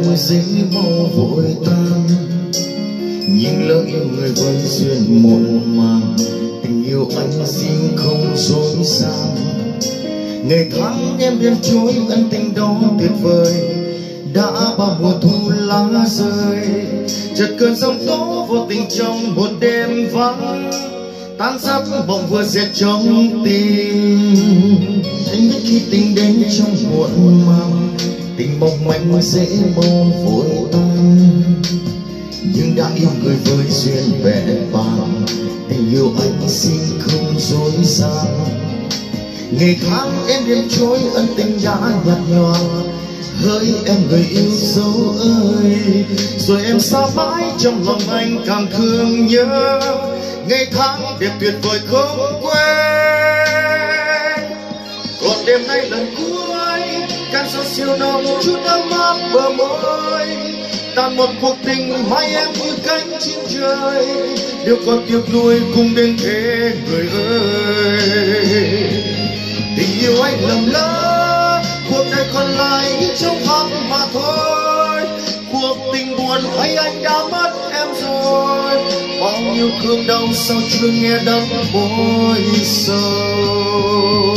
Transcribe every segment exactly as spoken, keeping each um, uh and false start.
manh dễ mau vội tan, nhưng lỡ yêu người với duyên muộn màng. Tình yêu anh xin không dối gian, ngày tháng em đêm trôi ân tình đó tuyệt vời. Đã bao mùa thu lá rơi, chợt cơn giông tố vô tình trong một đêm vắng, tan giấc mộng vừa dệt trong tim. Anh biết khi tình đến trong muộn màng, tình mong manh dễ mau vội tan, nhưng đã yêu người với duyên vẹn vàng. Tình yêu anh xin không dối gian, ngày tháng em đêm trôi ân tình đã nhạt nhòa. Hỡi em người yêu dấu ơi, rồi em xa mãi trong lòng anh càng thương nhớ. Ngày tháng đẹp tuyệt vời không quên, còn đêm nay lần cuối càng gió siêu nồng chút ấm áp bờ môi. Tàn một cuộc tình mai em như cánh chim trời, điều còn tiếc nuối cùng đến thế người ơi. Tình yêu anh lầm lỡ, cuộc đời còn lại như trong vắng mà thôi. Cuộc tình buồn hay anh đã mất em rồi, bao nhiêu thương đau sao chưa nghe đắng môi sầu.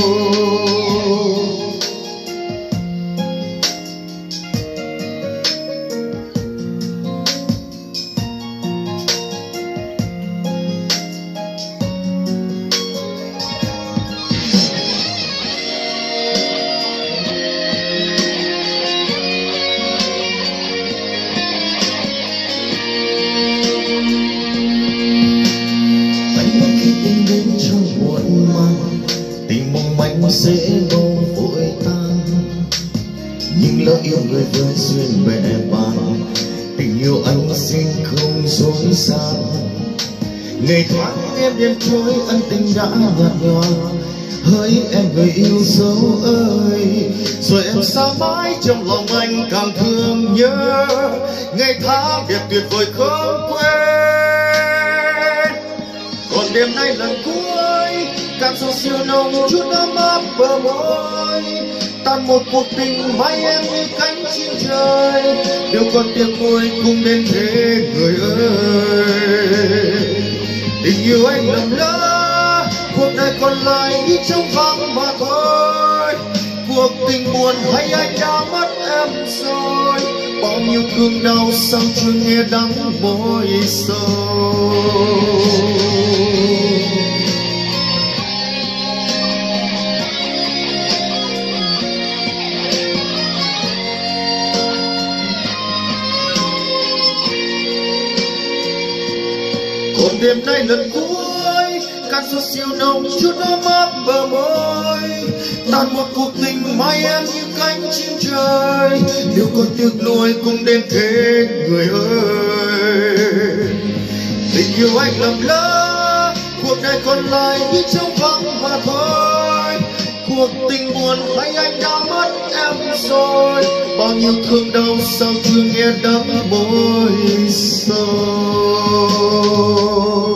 Tình mong manh dễ mau vội tan, nhưng lỡ yêu người với duyên vẹn vàng. Tình yêu anh xin không dối gian, ngày tháng em đêm trôi ân tình đã nhạt nhòa. Hỡi em người yêu dấu ơi, rồi em xa mãi trong lòng anh càng thương nhớ. Ngày tháng đẹp tuyệt vời không quên, còn đêm nay lần cuối càng gió siêu nồng chút ấm áp bờ môi. Tan một cuộc tình mai em như cánh chim trời, điều còn tiếc nuối cùng đến thế người ơi. Tình yêu anh lầm lỡ, cuộc đời còn lại như trong vắng mà thôi. Cuộc tình buồn hay anh đã mất em rồi, bao nhiêu thương đau sao chưa nghe đắng môi sầu. Còn đêm nay lần cuối càng gió siêu nồng chút ấm áp bờ môi. Tan một cuộc tình mai em như cánh chim trời, điều còn tiếc nuối cùng đến thế người ơi. Tình yêu anh lầm lỡ, cuộc đời còn lại như trong vắng mà thôi. Cuộc tình buồn hay anh đã mất em rồi, bao nhiêu thương đau sao chưa nghe đắng môi sầu.